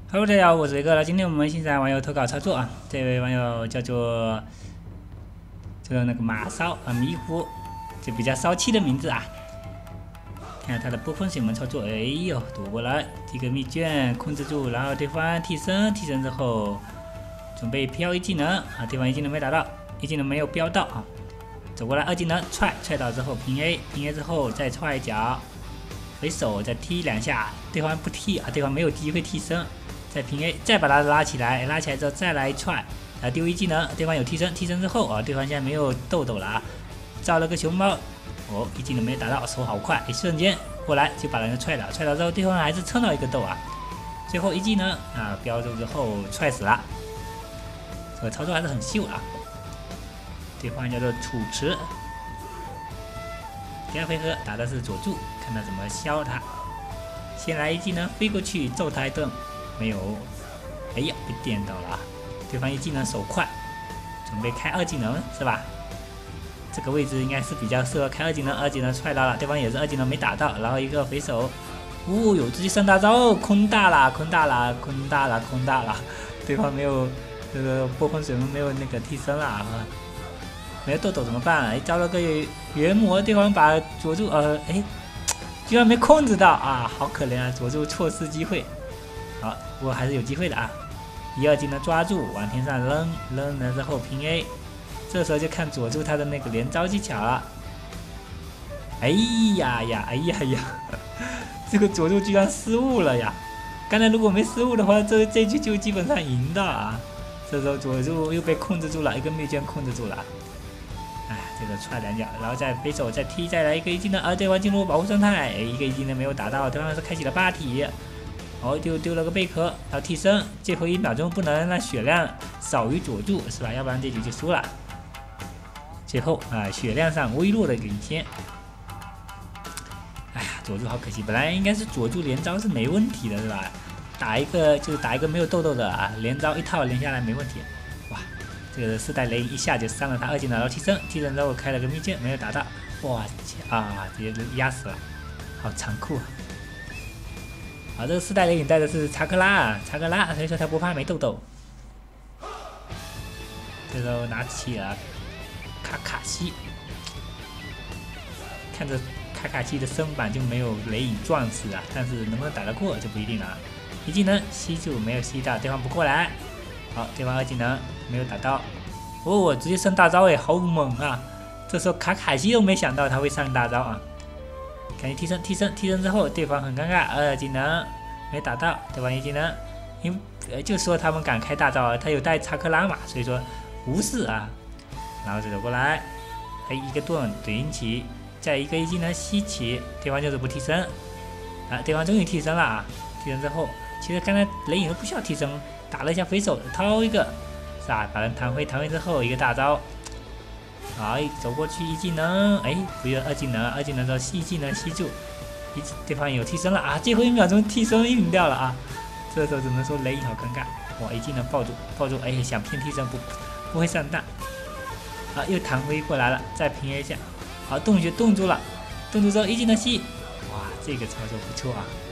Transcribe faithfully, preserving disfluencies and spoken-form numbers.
Hello，大家好，我是雷哥了。今天我们欣赏网友投稿操作啊，这位网友叫做叫做那个马骚啊迷糊，就比较骚气的名字啊。看他的波峰水门操作，哎呦，躲过来，这个密卷控制住，然后对方替身，替身之后准备飘一技能啊，对方一技能没打到，一技能没有飙到啊，走过来二技能踹踹倒之后平 A， 平 A 之后再踹一脚，回手再踢两下，对方不踢啊，对方没有机会替身。再平 A， 再把他拉起来，拉起来之后再来一踹，啊丢一技能，对方有替身，替身之后啊，对方现在没有豆豆了啊，造了个熊猫，哦一技能没打到，手好快，一瞬间过来就把人家踹倒，踹倒之后对方还是蹭到一个豆啊，最后一技能啊标注之后踹死了，这个操作还是很秀啊，对方叫做楚池，第二回合打的是佐助，看他怎么削他，先来一技能飞过去揍他一顿。没有，哎呀，被电到了！对方一技能手快，准备开二技能是吧？这个位置应该是比较适合开二技能，二技能踹到了，对方也是二技能没打到，然后一个回手，哦哟，直接上大招，空大了，空大了，空大了，空大了！对方没有这个波峰水门没有那个替身了，没有豆豆怎么办？哎，招了个元魔，对方把佐助呃，哎，居然没控制到啊，好可怜啊！佐助错失机会。好，不过还是有机会的啊！一二技能抓住，往天上扔，扔了之后平 A， 这时候就看佐助他的那个连招技巧了。哎呀呀，哎呀呀，这个佐助居然失误了呀！刚才如果没失误的话，这这局就基本上赢的啊！这时候佐助又被控制住了，一个密卷控制住了。哎，这个踹两脚，然后再飞手再踢，再来一个一技能，而对方进入保护状态，一个一技能没有打到，对方是开启了霸体。哦，就丢了个贝壳，然后替身，最后一秒钟不能让血量少于佐助，是吧？要不然这局就输了。最后啊，血量上微弱的领先。哎呀，佐助好可惜，本来应该是佐助连招是没问题的，是吧？打一个就打一个没有豆豆的啊，连招一套连下来没问题。哇，这个四代雷一下就伤了他二技能，然后替身，替身之后开了个密卷，没有打到，哇啊，直接压死了，好残酷啊！好，这个四代雷影带的是查克拉，查克拉，所以说他不怕没豆豆。这时候拿起了卡卡西，看着卡卡西的身板就没有雷影壮实啊，但是能不能打得过就不一定了。一技能吸住没有吸到，对方不过来。好，对方二技能没有打到，哦，直接上大招哎，好猛啊！这时候卡卡西都没想到他会上大招啊。赶紧替身，替身，替身之后，对方很尴尬，二技能没打到，对方一技能，因呃就说他们敢开大招啊，他有带查克拉嘛，所以说无视啊，然后就走过来，哎一个盾顶起，再一个一技能吸起，对方就是不替身，啊，对方终于替身了啊，替身之后，其实刚才雷影都不需要替身，打了一下回手掏一个，是吧？把人弹回，弹回之后一个大招。好，走过去一技能，哎，不用二技能，二技能之后吸技能吸住，一对方有替身了啊！最后一秒钟替身晕掉了啊！这时候只能说雷影好尴尬，哇！一技能抱住，抱住，哎，想骗替身不不会上当，好，又弹回过来了，再平 A 一下，好，洞穴冻住了，冻住之后一技能吸，哇，这个操作不错啊！